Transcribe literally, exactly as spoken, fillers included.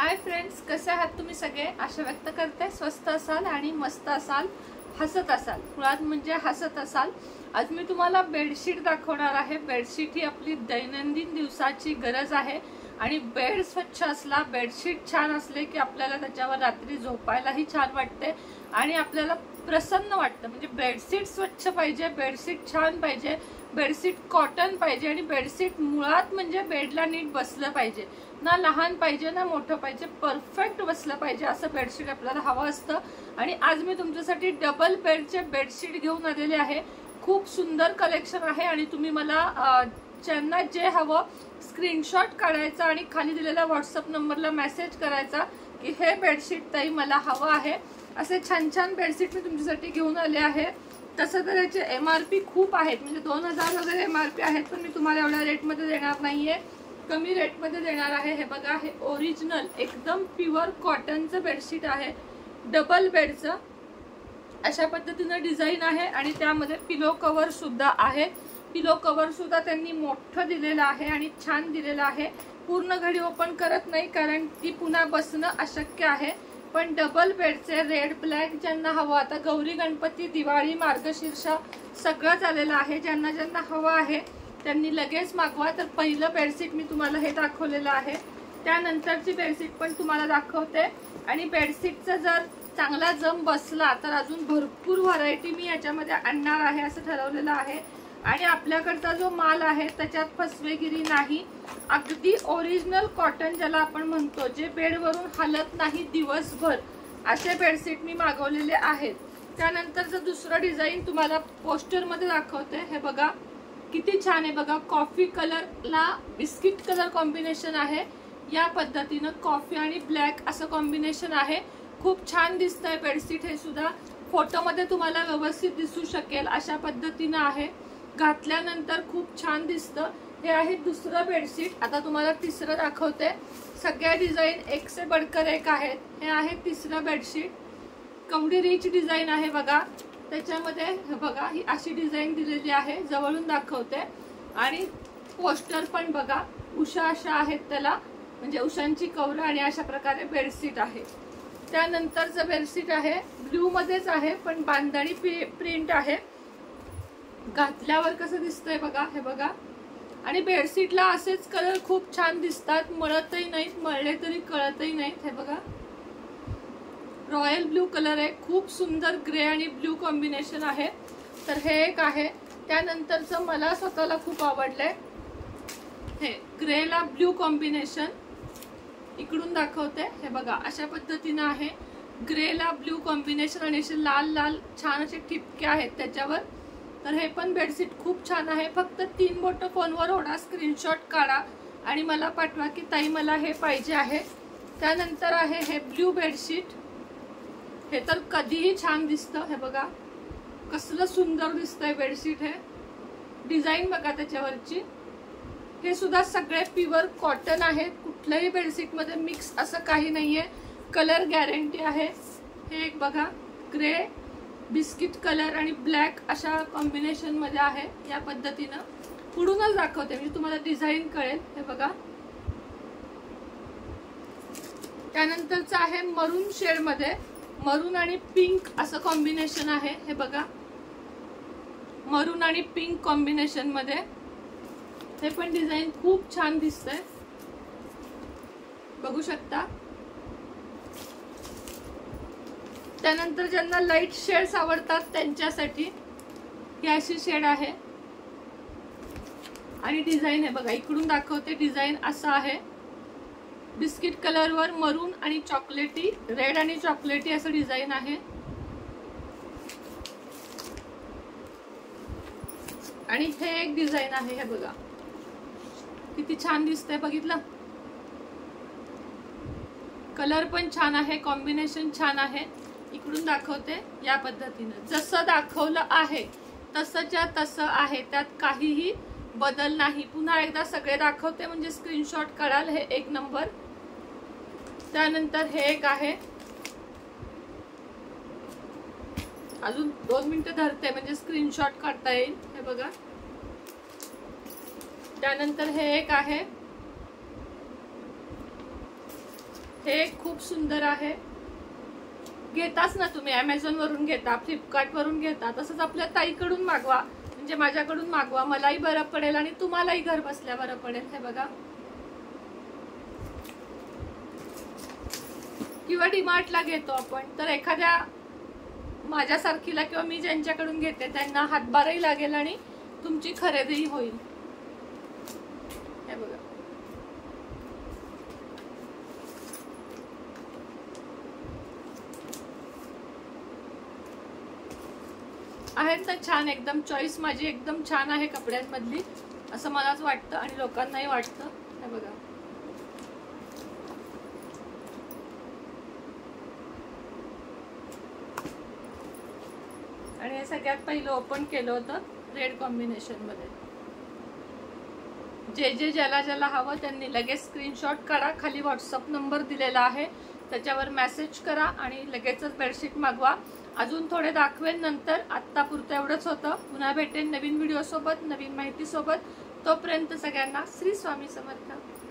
Hi friends, कसे आहात तुम्ही सगळे? आशा व्यक्त करते स्वस्त असाल आणि मस्त असाल, हसत असाल, मुळात म्हणजे हसत असाल। आज मी तुम्हाला बेडशीट दाखवणार आहे। बेडशीट ही आपली दैनंदिन दिवसाची गरज आहे आणि बेड स्वच्छ असला, बेडशीट छान असले की आपल्याला त्याच्यावर रात्री झोपायलाही छान वाटते आणि आपल्याला प्रसन्न वाटतं। म्हणजे बेडशीट स्वच्छ पाहिजे, बेडशीट छान पाहिजे, बेडशीट कॉटन पाहिजे आणि बेडशीट मुळात म्हणजे बेडला नीट बसलं पाहिजे, ना लहान पाहिजे ना मोठं पाहिजे, परफेक्ट बसलं पाहिजे असं बेडशीट आपल्याला हवं असतं। आणि आज मी तुमच्यासाठी डबल बेडचे बेडशीट घेऊन आलेले आहे। खूप सुंदर कलेक्शन आहे आणि तुम्ही मला ज्यांना जे हवं स्क्रीनशॉट काढायचा आणि खाली दिलेल्या व्हॉट्सअप नंबरला मेसेज करायचा की हे बेडशीट ताई मला हवं आहे। असे छान छान बेडशीट मी तुमच्यासाठी घेऊन आले आहे। तसं तर याचे एम आर पी खूप आहेत, म्हणजे दोन हजार वगैरे एम आर पी आहेत, पण मी तुम्हाला एवढ्या रेटमध्ये देणार नाहीये, कमी रेटमध्ये देणार आहे। हे बघा, हे ओरिजिनल एकदम प्युअर कॉटनचं बेडशीट आहे, डबल बेडचं। अशा पद्धतीने डिझाइन आहे आणि त्यामध्ये पिलो कव्हर सुद्धा आहे। पिलो कव्हर सुद्धा त्यांनी मोठं दिलेलं आहे आणि छान दिलेलं आहे। पूर्ण घडी ओपन करत नाही कारण ती पुन्हा बसणं अशक्य आहे, पण डबल बेडचे रेड ब्लॅक ज्यांना हवं, आता गौरी गणपती दिवाळी मार्गशीर्ष सगळं झालेलं आहे, ज्यांना ज्यांना हवं आहे त्यांनी लगेच मागवा। तर पहिलं बेडशीट मी तुम्हाला हे दाखवलेलं आहे, त्यानंतरची बेडशीट पण तुम्हाला दाखवते। आणि बेडशीटचा जर चांगला जम बसला तर अजून भरपूर व्हरायटी मी याच्यामध्ये आणणार आहे असं ठरवलेलं आहे। आणि आपल्याकडचा जो माल आहे त्याच्यात फसवेगिरी नाही, अगदी ओरिजिनल कॉटन ज्याला आपण म्हणतो, जे बेडवरून हलत नाही दिवसभर, असे बेडशीट मी मागवलेले आहेत। त्यानंतरचं दुसरं डिझाईन तुम्हाला पोस्टरमध्ये दाखवते। हे बघा किती छान आहे बघा, कॉफी कलरला बिस्किट कलर कॉम्बिनेशन आहे। या पद्धतीनं कॉफी आणि ब्लॅक असं कॉम्बिनेशन आहे, खूप छान दिसतंय बेडशीट। हे सुद्धा फोटोमध्ये तुम्हाला व्यवस्थित दिसू शकेल अशा पद्धतीनं आहे, घातल्यानंतर खूप छान दिसतं। हे आहे दुसरं बेडशीट। आता तुम्हाला तिसरं दाखवते। सगळ्या डिझाईन एक से बढ़कर एक आहेत। हे आहे तिसरं बेडशीट, कवडी रिच डिझाईन आहे बघा। त्याच्यामध्ये हे बघा, ही अशी डिझाईन दिलेली आहे, जवळून दाखवते। आणि पोस्टर पण बघा, उषा अशा आहेत त्याला, म्हणजे उशांची कवरं, आणि अशा प्रकारे बेडशीट आहे। त्यानंतरचं बेडशीट आहे ब्ल्यू मध्येच आहे, पण बांधणी प्रिंट आहे, घातल्यावर कसं दिसतंय बघा। हे बघा, आणि बेडशीटला असेच कलर खूप छान दिसतात, मळतही नाहीत, मळले तरी कळतही नाहीत। हे बघा, रॉयल ब्ल्यू कलर आहे, खूप सुंदर ग्रे आणि ब्ल्यू कॉम्बिनेशन आहे। तर हे एक आहे। त्यानंतरचं मला स्वतःला खूप आवडलंय, हे ग्रेला ब्ल्यू कॉम्बिनेशन, इकडून दाखवते। हे बघा, अशा पद्धतीनं आहे, ग्रेला ब्ल्यू कॉम्बिनेशन आणि असे लाल लाल छान असे ठिपके आहेत त्याच्यावर। तर हे पण बेडशीट खूप छान आहे। फक्त तीन बोटं फोनवर ओढा, स्क्रीनशॉट काढा आणि मला पाठवा की ताई मला हे पाहिजे आहे। त्यानंतर आहे हे ब्ल्यू बेडशीट, हे तर कधीही छान दिसतं। हे बघा कसलं सुंदर दिसतंय बेडशीट, हे डिझाईन बघा त्याच्यावरची। हे सुद्धा सगळे प्युअर कॉटन आहेत, कुठल्याही बेडशीट मध्ये मिक्स असं काही नाहीये, कलर गॅरंटी आहे। हे एक बघा, ग्रे बिस्किट कलर आणि ब्लॅक अशा कॉम्बिनेशन मध्ये आहे। या पद्धतीनं पुढूनच दाखवते म्हणजे तुम्हाला डिझाईन कळेल। हे बघा, त्यानंतरचं आहे मरून शेड मध्ये, मरून आणि पिंक असं कॉम्बिनेशन आहे। हे बघा, मरून आणि पिंक कॉम्बिनेशन मध्ये हे पण डिझाईन खूप छान दिसतंय, बघू शकता। त्यानंतर ज्यांना लाईट शेड्स आवडतात त्यांच्यासाठी ही अशी शेड आहे आणि डिझाईन आहे बघा, इकडून दाखवते। डिझाईन असं आहे, बिस्किट कलरवर मरून आणि चॉकलेटी, रेड आणि चॉकलेटी असं डिझाईन आहे। आणि हे एक डिझाईन आहे, हे बघा किती छान दिसतंय, बघितलं? कलर पण छान आहे, कॉम्बिनेशन छान आहे। इकडून दाखवते, या पद्धतीनं जसं दाखवलं आहे तसंच्या तसं आहे, त्यात काहीही बदल नाही। पुन्हा एकदा सगळे दाखवते म्हणजे स्क्रीनशॉट काढाल, हे एक नंबर। त्यानंतर हे एक आहे, अजून दोन मिनिटं धरते म्हणजे स्क्रीनशॉट काढता येईल। हे बघा, त्यानंतर हे एक आहे, हे खूप सुंदर आहे. घेताच ना तुम्ही, अमेझॉन वरून घेता, फ्लिपकार्ट वरून घेता, तसंच आपल्या ताईकडून मागवा, म्हणजे माझ्याकडून मागवा, मलाही बरं पडेल आणि तुम्हालाही घर बसल्या बरं पडेल. हे बघा. किंवा डीमार्टला घेतो आपण तर एखाद्या माझ्यासारखीला किंवा मी ज्यांच्याकडून घेते त्यांना हातभारही लागेल आणि तुमची खरेदीही होईल. हे बघा. आहेत ना छान, एकदम चॉईस माझी एकदम छान आहे कपड्यांमधली, असं मलाच वाटतं आणि लोकांनाही वाटतं. हे बघा. आणि हे सगळ्यात पहिलं ओपन केलं होतं रेड कॉम्बिनेशन मध्ये. जे जे ज्याला ज्याला हवं त्यांनी लगेच स्क्रीनशॉट काढा, खाली व्हॉट्सअप नंबर दिलेला आहे, त्याच्यावर मेसेज करा आणि लगेचच बेडशीट मागवा. अजून थोडे दाखवेन नंतर, आत्ता पुरतं एवढंच होतं. पुन्हा भेटेन नवीन व्हिडिओ सोबत, नवीन माहिती सोबत. तोपर्यंत सगळ्यांना श्री स्वामी समर्थ.